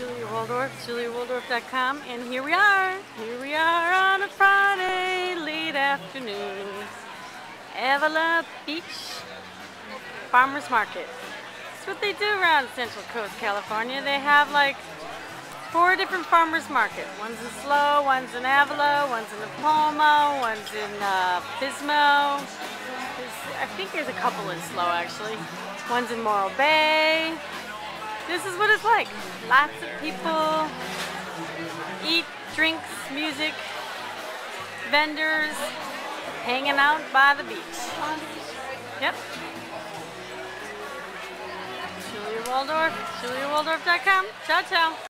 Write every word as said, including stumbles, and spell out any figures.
Julia Waldorf, julia waldorf dot com, and here we are. Here we are on a Friday late afternoon. Avila Beach Farmers Market. That's what they do around Central Coast, California. They have like four different farmers market. One's in Slow, one's in Avila, one's in Napomo, one's in uh, Pismo. There's, I think there's a couple in Slow actually. One's in Morro Bay. This is what it's like. Lots of people, eat, drinks, music, vendors, hanging out by the beach. Yep. Julia Waldorf, julia waldorf dot com. Ciao, ciao.